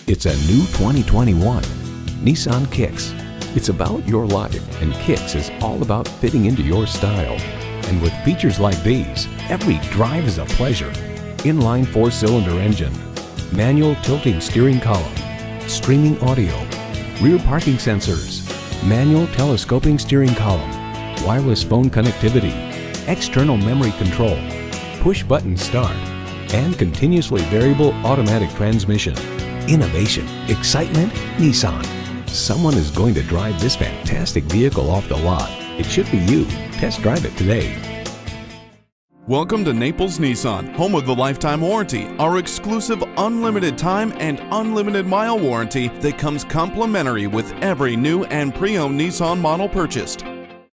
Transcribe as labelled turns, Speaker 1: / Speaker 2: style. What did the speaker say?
Speaker 1: It's a new 2021 Nissan Kicks. It's about your life, and Kicks is all about fitting into your style. And with features like these, every drive is a pleasure. Inline 4-cylinder engine, manual tilting steering column, streaming audio, rear parking sensors, manual telescoping steering column, wireless phone connectivity, external memory control, push-button start, and continuously variable automatic transmission. Innovation, excitement, Nissan. Someone is going to drive this fantastic vehicle off the lot. It should be you. Test drive it today.
Speaker 2: Welcome to Naples Nissan, home of the lifetime warranty, our exclusive unlimited time and unlimited mile warranty that comes complimentary with every new and pre-owned Nissan model purchased.